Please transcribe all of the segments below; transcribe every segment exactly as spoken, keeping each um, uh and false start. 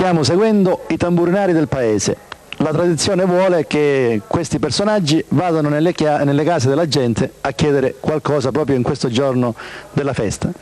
Stiamo seguendo i tamburinari del paese. La tradizione vuole che questi personaggi vadano nelle, nelle case della gente a chiedere qualcosa proprio in questo giorno della festa.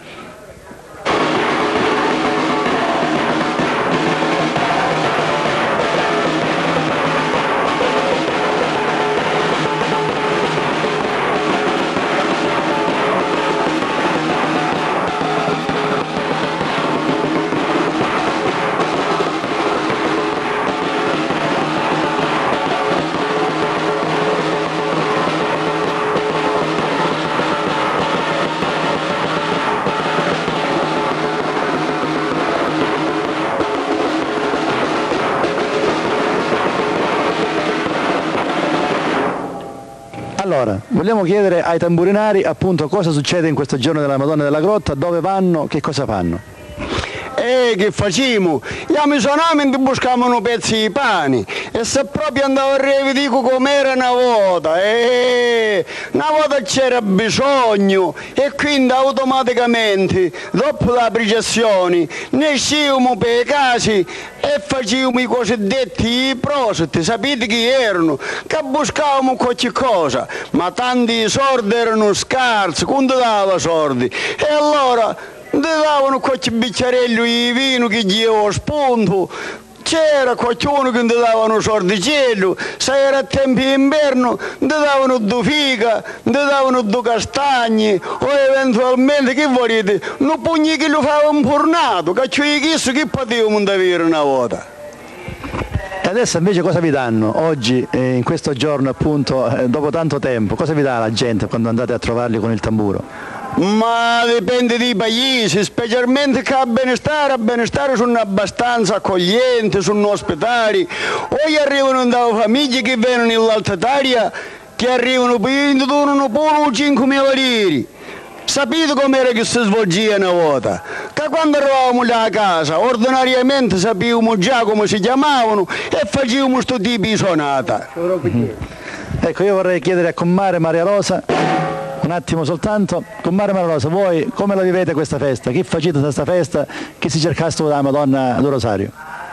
Allora, vogliamo chiedere ai tamburinari appunto cosa succede in questo giorno della Madonna della Grotta, dove vanno, che cosa fanno. E che facciamo? Andiamo solamente buscavano pezzi di pane e se proprio andavo a rivedere com'era una volta, e una volta c'era bisogno e quindi automaticamente dopo la processione ne uscivamo per i casi e facevamo i cosiddetti prositi, sapete chi erano? Che buscavamo qualche cosa, ma tanti soldi erano scarsi, quando dava soldi? E allora ti davano qualche bicchiarello di vino che gli aveva spunto, c'era qualcuno che ti davano sordicello, se era a tempo di inverno ti davano due figa, ti davano due castagne o eventualmente, che volete, un pugno che lo fava un fornato, che c'è chissà che potevamo avere una volta. E adesso invece cosa vi danno oggi, eh, in questo giorno appunto, eh, dopo tanto tempo, cosa vi dà la gente quando andate a trovarli con il tamburo? Ma dipende dai paesi, specialmente che a benestare, a benestare sono abbastanza accoglienti, sono ospitali. Poi arrivano da famiglie che vengono dall'Alta Italia, che arrivano e donano pure cinquemila lire. Sapete com'era che si svolgeva una volta? Che quando eravamo là a casa, ordinariamente sapevamo già come si chiamavano e facevamo questo tipo di sonata. Mm-hmm. Ecco, io vorrei chiedere a Comare Maria Rosa, un attimo soltanto, Comare Maria Rosa, voi come la vivete questa festa? Che facete questa festa? Che si cercaste dalla Madonna do Rosario?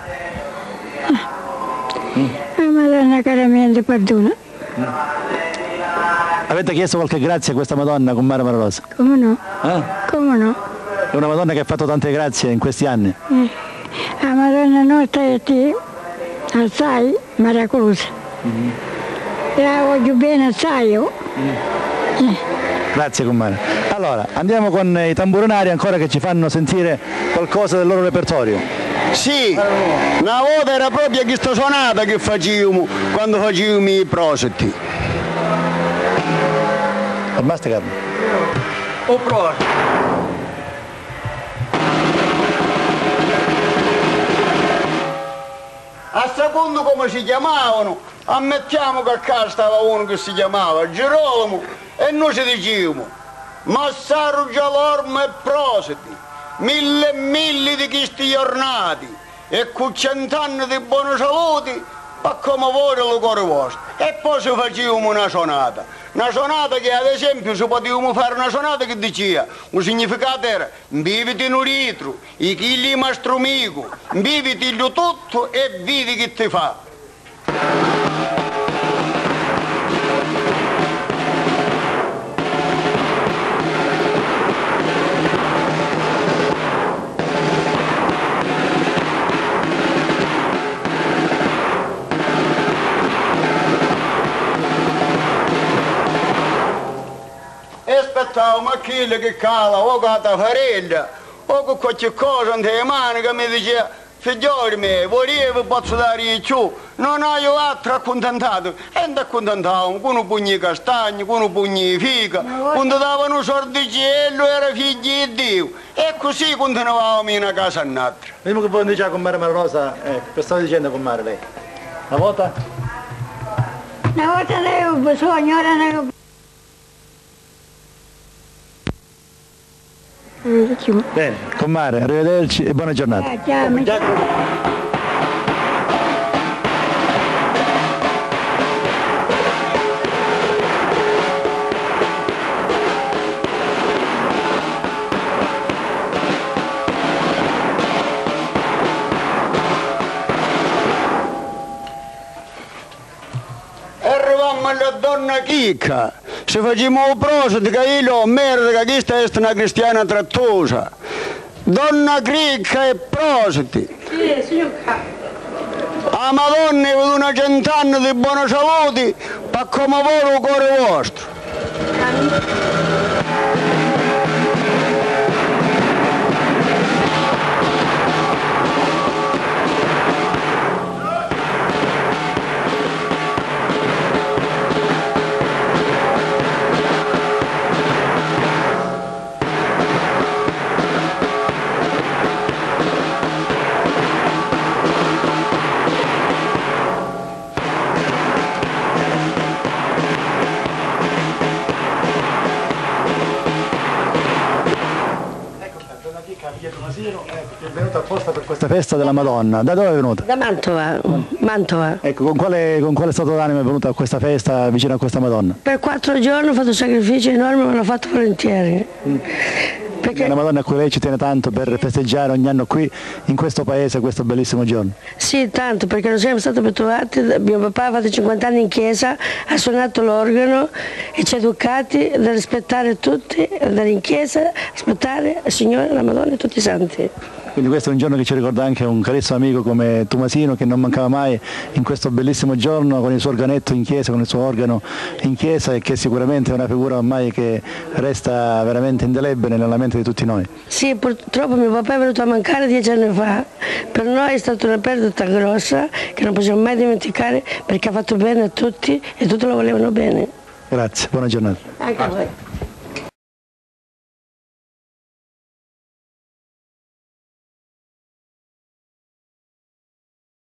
Mm. La Madonna caramente perdona. Mm. Avete chiesto qualche grazia a questa Madonna, Comare Maria Rosa? Come no? Eh? Come no? È una Madonna che ha fatto tante grazie in questi anni. Eh. La Madonna nostra è te, assai miracolosa. Mm-hmm. La voglio bene assai io. Mm. Eh. Grazie Comare. Allora, andiamo con i tamburinari ancora che ci fanno sentire qualcosa del loro repertorio. Sì, una volta era proprio questa sonata che facevamo quando facevamo i prositi. Basta Carlo. O prositi. A secondo come si chiamavano, ammettiamo che a casa stava uno che si chiamava Girolamo e noi ci dicevamo Massaro Gialormo e prositi, mille e mille di questi giornati e con cent'anni di buona salute ma come vuole lo cuore vostro. E poi si facevamo una sonata, una sonata che ad esempio si potevamo fare una sonata che diceva, un significato era beviti un litro, i chili mastromico, beviti tutto e vedi che ti fa. Aspettavo Achille che cala o con la farella o con qualche cosa nelle mani che mi diceva figlioli miei, volevo posso dare di più, non ho altro accontentato e mi accontentavo con un pugno di castagni, con un pugno di fica, quando davano un sordicello era figli di Dio e così continuavamo in una casa a un'altra. Vediamo che voi diceva con Comare Maria Rosa, eh, che stava dicendo Comare lei? Una volta? Una volta ne avevo bisogno, ora ne avevo bisogno. Bene, Comare, arrivederci e buona giornata. Ah, ciao, ciao. donna Chicca, se facciamo un prosit che io merda che questa è una cristiana trattosa. Donna Cricca e prositi. Sì, signor Capo. A Madonna vedo una cent'anni di buona salute, per come vuole il cuore vostro. È venuta apposta per questa festa della Madonna. Da dove è venuta? Da Mantova, Mantova. Ecco, con quale, con quale stato d'animo è venuta a questa festa vicino a questa Madonna? Per quattro giorni ho fatto sacrifici enormi, ma l'ho fatto volentieri. Perché... È una Madonna a cui lei ci tiene tanto per festeggiare ogni anno qui, in questo paese, questo bellissimo giorno. Sì, tanto, perché non siamo stati abituati. Mio papà ha fatto cinquanta anni in chiesa, ha suonato l'organo e ci ha educati da rispettare tutti, ad andare in chiesa, rispettare il Signore, la Madonna e tutti i santi. Quindi questo è un giorno che ci ricorda anche un carissimo amico come Tomasino, che non mancava mai in questo bellissimo giorno con il suo organetto in chiesa, con il suo organo in chiesa, e che sicuramente è una figura ormai che resta veramente indelebile nella mente di tutti noi. Sì, purtroppo mio papà è venuto a mancare dieci anni fa. Per noi è stata una perdita grossa che non possiamo mai dimenticare, perché ha fatto bene a tutti e tutti lo volevano bene. Grazie, buona giornata. Anche a voi.